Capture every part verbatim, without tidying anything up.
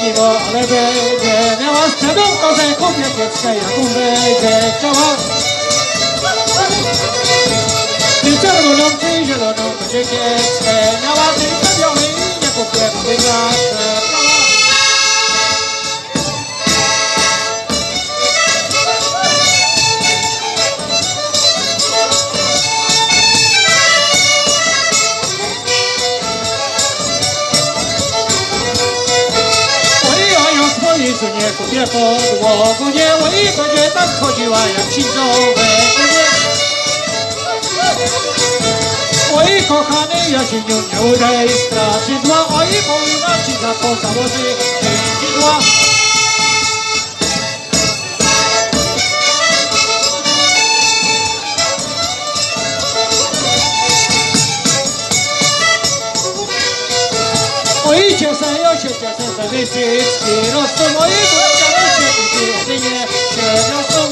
niebo, ale będzie miała sprzedą kozę kupieckie, jaką będzie chciała. Ty czerwoną, ty zieloną, będzie kieckie, miała tylko biały i nie kupię, bo wygrasze. Jezu, nie kupię podłogu, nie, i będzie tak chodziła jak sizowe. Oj, kochany Jasieniu, nie udaj straszydła, oj, powinna ci za to założyć dzidła. Oj, ciesę, ja się ciesę, że wysycki rosną, oj, błyskały się, i jedynie się rosną.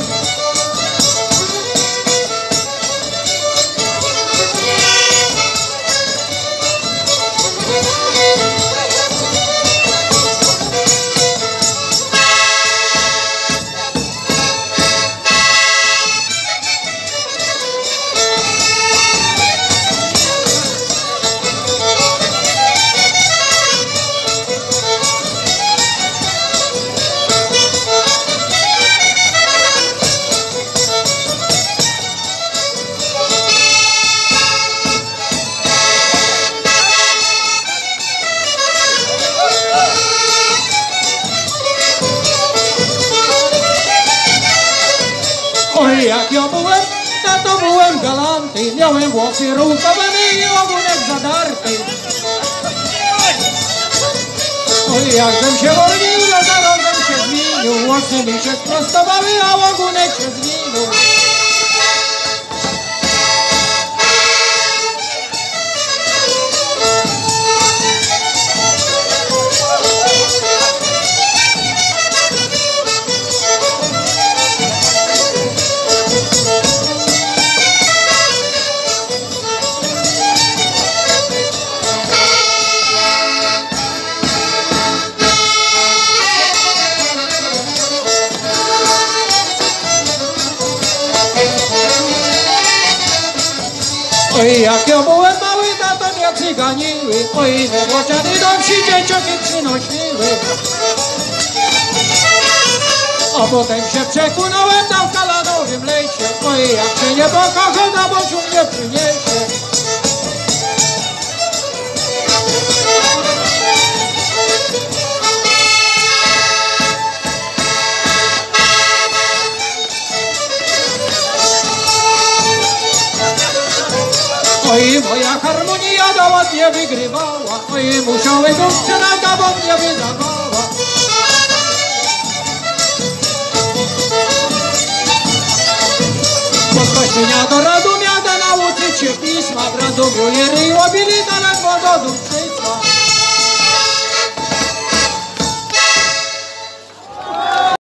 Oj, jak ja byłem, to, to byłem galanty, miałem włosy ruchowane i ogonek zadarty. Oj, jakbym się wolnił, no zarąbem się zmienił, włosy mi się sprostowały, a ogonek się zmienił. Oj, jak ja byłem mały, tato mnie cyganiły, oj, wywłociany dom si dzieciaki przynosiły. A potem się przekunąłem tam w kalanowym lesie, oj, jak się nie pokochał, na bociu mnie przyniesie. Oj, moja harmonia do ładnie wygrywała, oj, musiałem dziewczyna, bo mnie wydawała. Bo z Kościenia do Radomia da nauczyć się pisma, w Radomiu je ryło bili, da ledwo do Dumczycy.